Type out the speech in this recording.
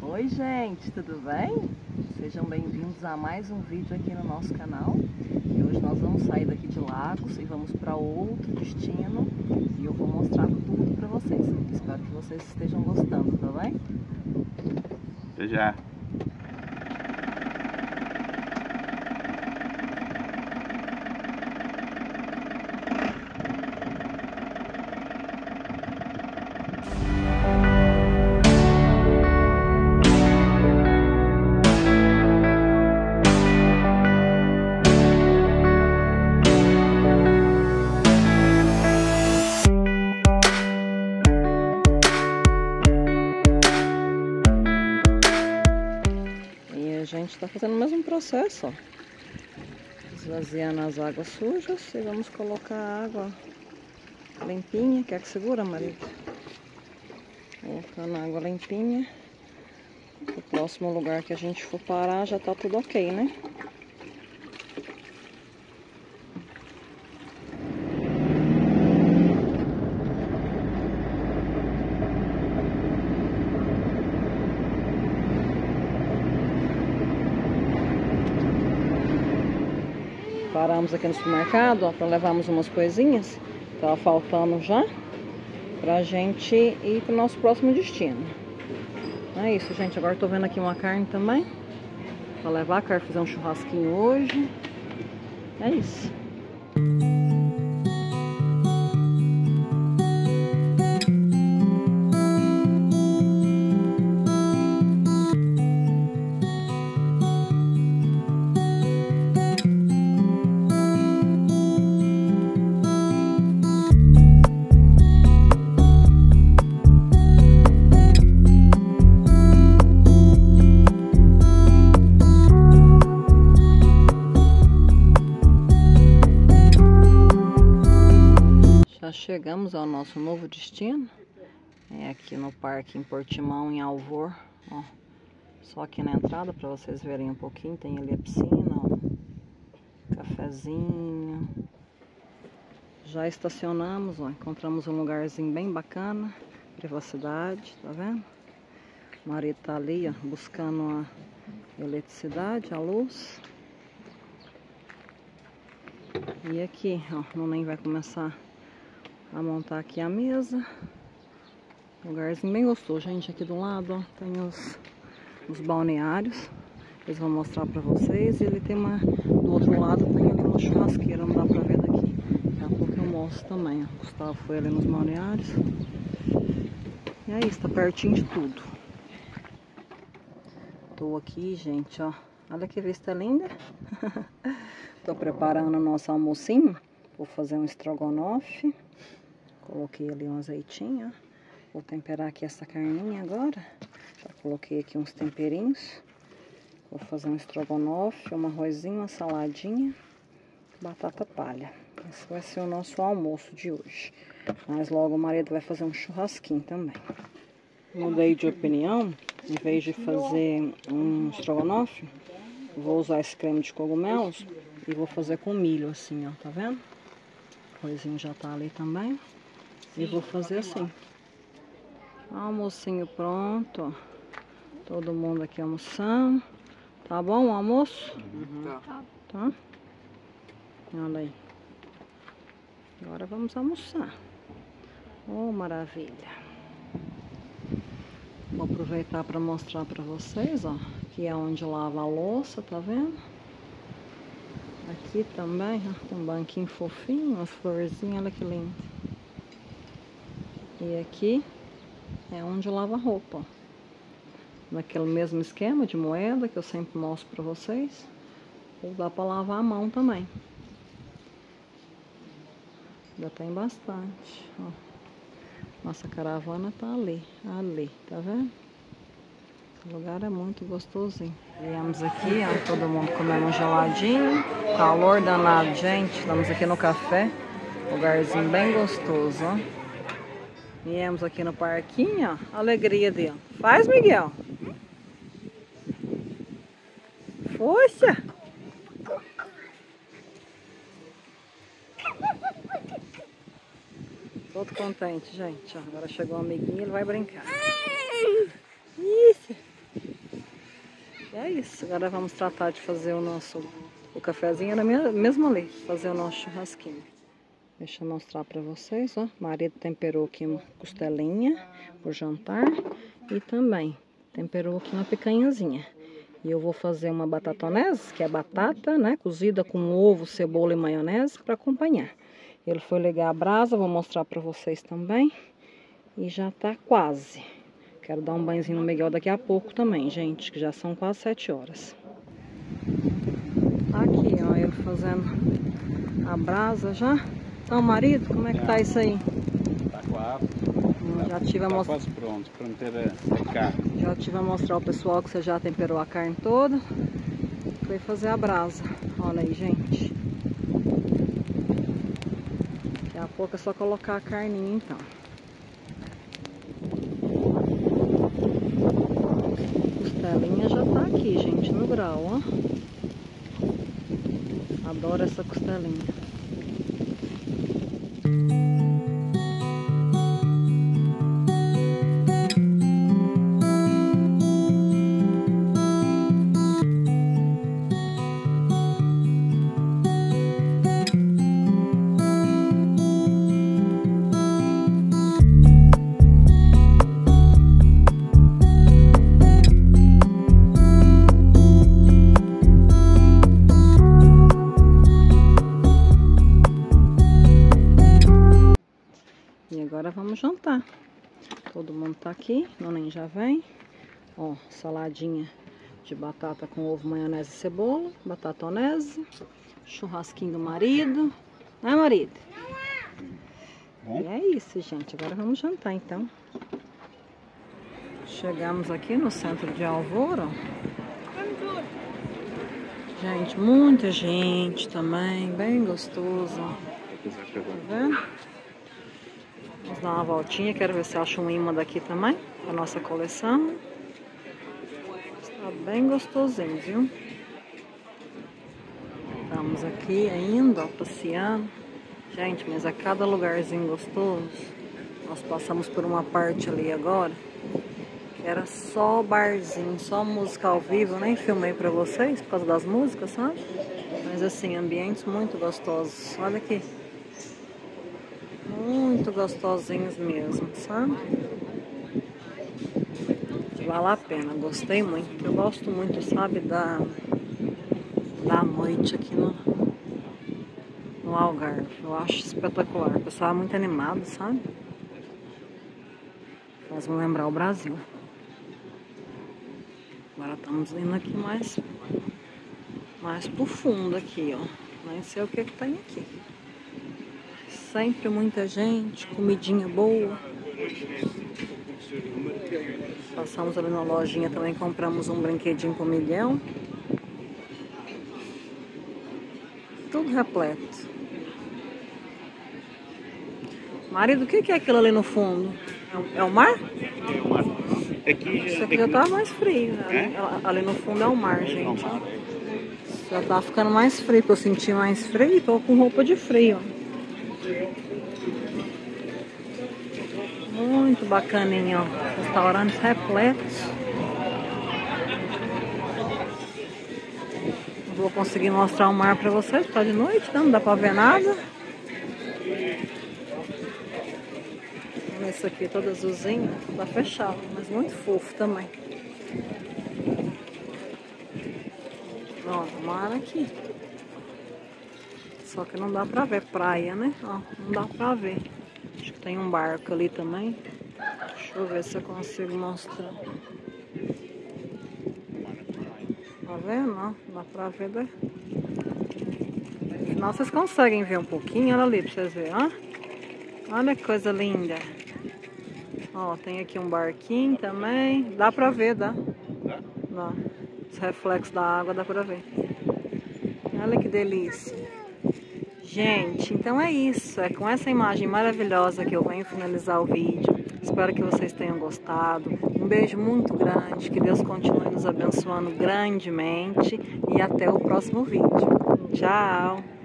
Oi gente, tudo bem? Sejam bem-vindos a mais um vídeo aqui no nosso canal. E hoje nós vamos sair daqui de Lagos e vamos para outro destino. E eu vou mostrar tudo para vocês. Espero que vocês estejam gostando, tá bem? Até já! A gente está fazendo o mesmo processo, ó. Esvaziando as águas sujas e vamos colocar a água limpinha. Quer que segura, marido? Colocando a água limpinha. O próximo lugar que a gente for parar já tá tudo ok, né? Paramos aqui no supermercado, ó, para levarmos umas coisinhas. Tava faltando já pra gente ir pro nosso próximo destino. É isso, gente. Agora tô vendo aqui uma carne também pra levar. Quero fazer um churrasquinho hoje. É isso. Já chegamos ao nosso novo destino. É aqui no Parque em Portimão, em Alvor. Ó, só aqui na entrada para vocês verem um pouquinho. Tem ali a piscina, ó, cafezinho. Já estacionamos, ó, encontramos um lugarzinho bem bacana. Privacidade, tá vendo? O marido tá ali, ó, buscando a eletricidade, a luz. E aqui, ó, o neném vai começar a montar aqui a mesa. Lugarzinho bem gostoso, gente. Aqui do lado, ó, tem os balneários. Eles vão mostrar pra vocês. E ele tem do outro lado tem ali uma churrasqueira, não dá pra ver daqui. Daqui a pouco eu mostro também, ó. O Gustavo foi ali nos balneários. E é isso, tá pertinho de tudo. Tô aqui, gente, ó. Olha que vista linda. Tô preparando o nosso almocinho. Vou fazer um estrogonofe. Coloquei ali um azeitinho, ó. Vou temperar aqui essa carninha agora. Já coloquei aqui uns temperinhos. Vou fazer um estrogonofe, um arrozinho, uma saladinha, batata palha. Esse vai ser o nosso almoço de hoje. Mas logo o marido vai fazer um churrasquinho também. Mudei de opinião. Em vez de fazer um estrogonofe, vou usar esse creme de cogumelos e vou fazer com milho assim, ó. Tá vendo? O arrozinho já tá ali também. E vou fazer assim. Almocinho pronto. Todo mundo aqui almoçando. Tá bom o almoço? Uhum. Tá? Olha aí. Agora vamos almoçar. Oh, maravilha. Vou aproveitar para mostrar para vocês, ó. Aqui é onde lava a louça, tá vendo? Aqui também, ó, tem um banquinho fofinho, umas florzinhas, olha que lindo. E aqui é onde lava a roupa, ó. Naquele mesmo esquema de moeda que eu sempre mostro pra vocês. Ou dá pra lavar a mão também. Já tem bastante, ó. Nossa caravana tá ali, tá vendo? Esse lugar é muito gostosinho. Viemos aqui, ó, todo mundo comendo um geladinho. Calor danado, gente. Estamos aqui no café. Lugarzinho bem gostoso, ó. Viemos aqui no parquinho, ó. A alegria dele. Faz, Miguel. Força. Todo contente, gente. Agora chegou o amiguinho, ele vai brincar. Isso. é isso. Agora vamos tratar de fazer o cafezinho era mesmo ali, fazer o nosso churrasquinho. Deixa eu mostrar pra vocês, ó. O marido temperou aqui uma costelinha pro jantar e também temperou aqui uma picanhazinha. E eu vou fazer uma batatonese, que é batata, né, cozida com ovo, cebola e maionese para acompanhar. Ele foi ligar a brasa, vou mostrar pra vocês também. E já tá quase. Quero dar um banhozinho no Miguel daqui a pouco também, gente, que já são quase 7 horas. Aqui, ó, ele fazendo a brasa já. Então, marido, como é que tá isso aí? Tá quase. Já tive a mostrar. Quase pronto para meter a carne. Já tive a mostrar ao pessoal que você já temperou a carne toda. Foi fazer a brasa. Olha aí, gente. Daqui a pouco é só colocar a carninha, então. Costelinha já tá aqui, gente, no grau, ó. Adoro essa costelinha. E agora vamos jantar. Todo mundo tá aqui, Nonem já vem. Ó, saladinha de batata com ovo, maionese e cebola, batatonese, churrasquinho do marido. Né, marido? Bom. E é isso, gente. Agora vamos jantar, então. Chegamos aqui no centro de Alvor, ó. Gente, muita gente também, bem gostoso. Tá vendo? Vamos dar uma voltinha, quero ver se acho um imã daqui também, a nossa coleção. Está bem gostosinho, viu? Estamos aqui ainda, ó, passeando. Gente, mas a cada lugarzinho gostoso. Nós passamos por uma parte ali agora, que era só barzinho, só música ao vivo. Eu nem filmei pra vocês por causa das músicas, sabe? Mas assim, ambientes muito gostosos. Olha aqui. Muito gostosinhos mesmo, sabe? Vale a pena, gostei muito. Eu gosto muito, sabe, da noite aqui no Algarve. Eu acho espetacular. O pessoal é muito animado, sabe? Faz-me lembrar o Brasil. Agora estamos indo aqui mais pro fundo aqui, ó. Nem sei o que tem aqui. Sempre muita gente, comidinha boa. Passamos ali na lojinha também, compramos um brinquedinho com o Miguel. Tudo repleto. Marido, o que é aquilo ali no fundo? É o mar? É o mar. Isso aqui já tá mais frio, né? Ali no fundo é o mar, gente. Já tá ficando mais frio, porque eu senti mais frio e tô com roupa de frio. Muito bacaninho, ó. Restaurantes repletos. Não vou conseguir mostrar o mar pra vocês, porque tá de noite, então não dá pra ver nada. Esse aqui todo azulzinho, tá fechado, mas muito fofo também. Ó, o mar aqui. Só que não dá pra ver praia, né? Ó, não dá pra ver. Acho que tem um barco ali também. Deixa eu ver se eu consigo mostrar. Tá vendo? Ó, dá pra ver. No final vocês conseguem ver um pouquinho. Olha ali pra vocês verem, ó. Olha que coisa linda. Ó, tem aqui um barquinho também. Dá pra ver, dá? Dá. Os reflexos da água dá pra ver. Olha que delícia. Gente, então é isso. É com essa imagem maravilhosa que eu venho finalizar o vídeo. Espero que vocês tenham gostado. Um beijo muito grande. Que Deus continue nos abençoando grandemente. E até o próximo vídeo. Tchau!